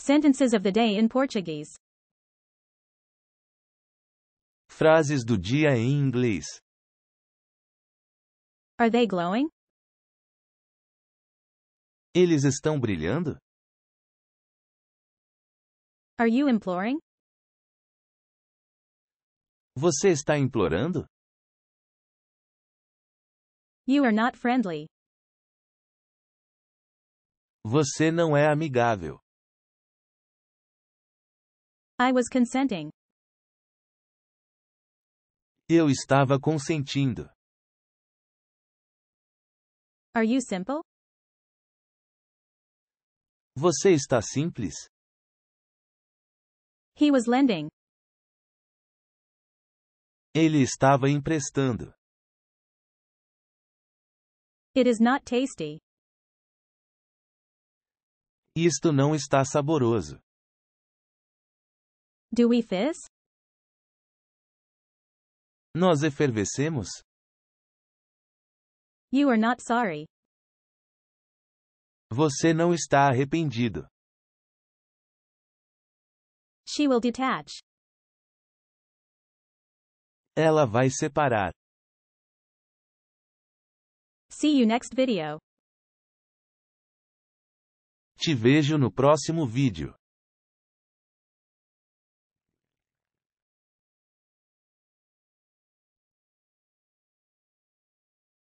Sentences of the day in Portuguese. Frases do dia em inglês. Are they glowing? Eles estão brilhando? Are you imploring? Você está implorando? You are not friendly. Você não é amigável. I was consenting. Eu estava consentindo. Are you simple? Você está simples? He was lending. Ele estava emprestando. It is not tasty. Isto não está saboroso. Do we fizz? Nós efervescemos? You are not sorry. Você não está arrependido. She will detach. Ela vai separar. See you next video. Te vejo no próximo vídeo.